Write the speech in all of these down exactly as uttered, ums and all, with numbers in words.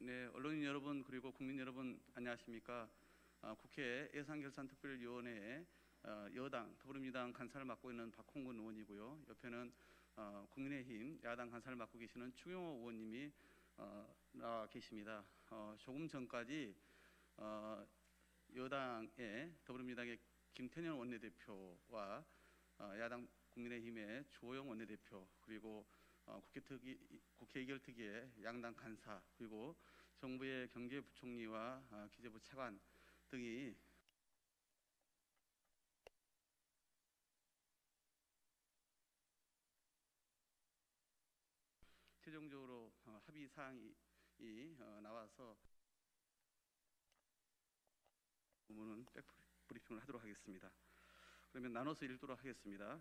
네, 언론인 여러분 그리고 국민 여러분 안녕하십니까? 어, 국회 예산결산특별위원회 어, 여당 더불어민주당 간사를 맡고 있는 박홍근 의원이고요. 옆에는 어, 국민의힘 야당 간사를 맡고 계시는 추경호 의원님이 어, 나와 계십니다. 어, 조금 전까지 어, 여당의 더불어민주당의 김태년 원내대표와 어, 야당 국민의힘의 주호영 원내대표 그리고 어, 국회 특위, 국회 의결특위의 양당 간사 그리고 정부의 경제부총리와 어, 기재부 차관 등이 최종적으로 어, 합의 사항이 이, 어, 나와서 부분은 백브리핑을 하도록 하겠습니다. 그러면 나눠서 읽도록 하겠습니다.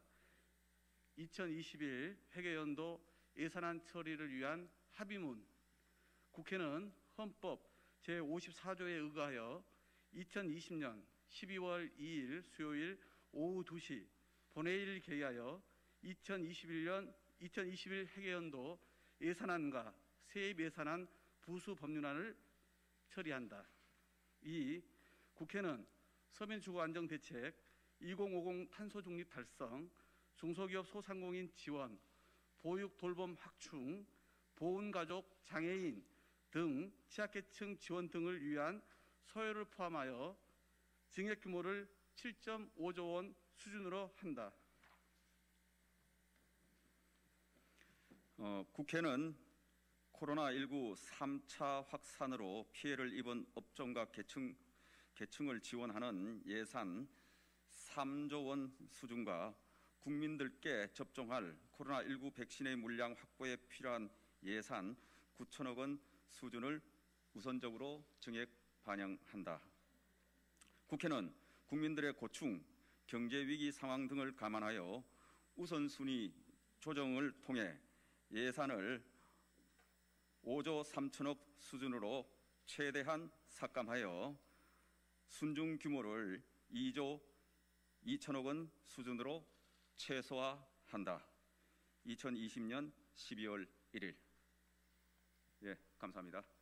이천이십일 회계연도 예산안 처리를 위한 합의문. 국회는 헌법 제오십사 조에 의거하여 이천이십년 십이월 이일 수요일 오후 두 시 본회의를 개의하여 이천이십일년 이천이십일 회계연도 예산안과 세입예산안 부수 법률안을 처리한다. 이. 국회는 서민주거안정대책 이천오십 탄소중립 달성, 중소기업 소상공인 지원, 보육 돌봄 확충, 보훈가족, 장애인 등 취약계층 지원 등을 위한 서해를 포함하여 증액 규모를 칠 점 오조 원 수준으로 한다. 어, 국회는 코로나십구 삼 차 확산으로 피해를 입은 업종과 계층, 계층을 지원하는 예산 삼조 원 수준과 국민들께 접종할 코로나십구 백신의 물량 확보에 필요한 예산 구천억 원 수준을 우선적으로 증액 반영한다. 국회는 국민들의 고충, 경제위기 상황 등을 감안하여 우선순위 조정을 통해 예산을 오조 삼천억 수준으로 최대한 삭감하여 순중 규모를 이조 이천억 원 수준으로 최소화한다. 이천이십년 십이월 일일. 예, 감사합니다.